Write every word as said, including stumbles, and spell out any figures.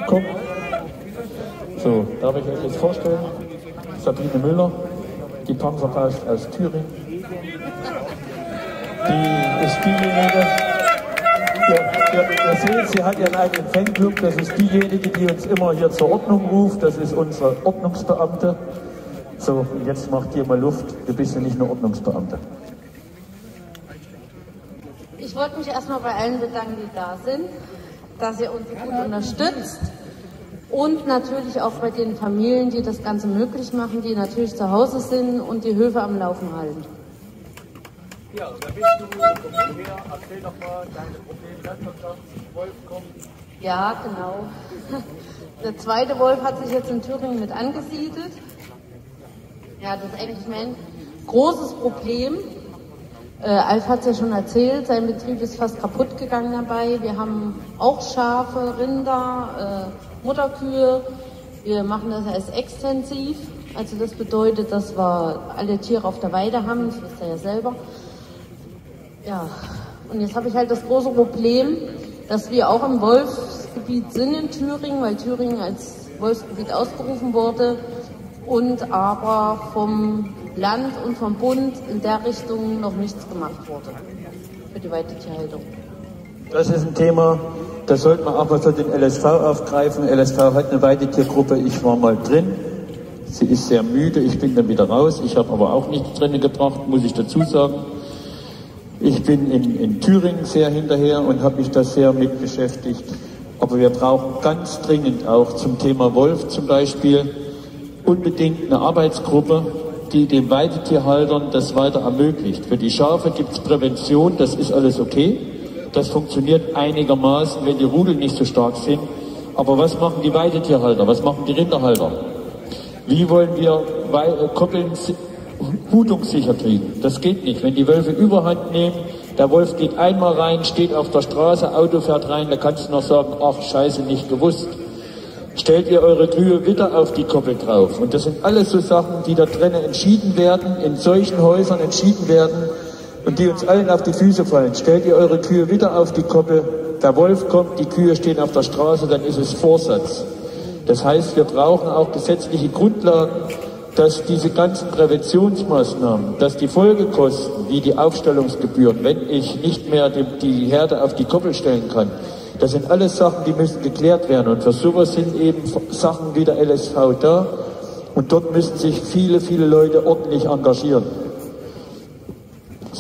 Komm. So, darf ich euch jetzt vorstellen? Sabine Müller, die Panzerfaust aus Thüringen. Die ist diejenige, ihr, ihr, ihr seht, sie hat ihren eigenen Fanclub, das ist diejenige, die uns immer hier zur Ordnung ruft, das ist unsere Ordnungsbeamte. So, und jetzt macht ihr mal Luft, du bist ja nicht nur Ordnungsbeamte. Ich wollte mich erstmal bei allen bedanken, die da sind, dass ihr uns gut unterstützt und natürlich auch bei den Familien, die das Ganze möglich machen, die natürlich zu Hause sind und die Höfe am Laufen halten. Ja, da bist du, komm her, erzähl doch mal deine Probleme, Landwirtschaft, Wolf kommt. Ja, genau. Der zweite Wolf hat sich jetzt in Thüringen mit angesiedelt. Ja, das ist eigentlich mein großes Problem. Äh, Alf hat es ja schon erzählt, sein Betrieb ist fast kaputt gegangen dabei. Wir haben auch Schafe, Rinder, äh, Mutterkühe. Wir machen das als extensiv. Also das bedeutet, dass wir alle Tiere auf der Weide haben, das wisst ihr ja selber. Ja, und jetzt habe ich halt das große Problem, dass wir auch im Wolfsgebiet sind in Thüringen, weil Thüringen als Wolfsgebiet ausgerufen wurde und aber vom Land und vom Bund in der Richtung noch nichts gemacht wurde für die Weidetierhaltung. Das ist ein Thema, das sollte man aber für den L S V aufgreifen. L S V hat eine Weidetiergruppe, ich war mal drin. Sie ist sehr müde, ich bin dann wieder raus. Ich habe aber auch nichts drin gebracht, muss ich dazu sagen. Ich bin in, in Thüringen sehr hinterher und habe mich da sehr mit beschäftigt. Aber wir brauchen ganz dringend auch zum Thema Wolf zum Beispiel unbedingt eine Arbeitsgruppe, die den Weidetierhaltern das weiter ermöglicht. Für die Schafe gibt es Prävention, das ist alles okay. Das funktioniert einigermaßen, wenn die Rudel nicht so stark sind. Aber was machen die Weidetierhalter? Was machen die Rinderhalter? Wie wollen wir Koppeln hutungssicher kriegen? Das geht nicht. Wenn die Wölfe Überhand nehmen, der Wolf geht einmal rein, steht auf der Straße, Auto fährt rein, da kannst du noch sagen, ach scheiße, nicht gewusst. Stellt ihr eure Kühe wieder auf die Koppel drauf. Und das sind alles so Sachen, die da drinnen entschieden werden, in solchen Häusern entschieden werden und die uns allen auf die Füße fallen. Stellt ihr eure Kühe wieder auf die Koppel, der Wolf kommt, die Kühe stehen auf der Straße, dann ist es Vorsatz. Das heißt, wir brauchen auch gesetzliche Grundlagen, dass diese ganzen Präventionsmaßnahmen, dass die Folgekosten, wie die Aufstellungsgebühren, wenn ich nicht mehr die, die Herde auf die Koppel stellen kann, das sind alles Sachen, die müssen geklärt werden. Und für sowas sind eben Sachen wie der L S V da. Und dort müssen sich viele, viele Leute ordentlich engagieren.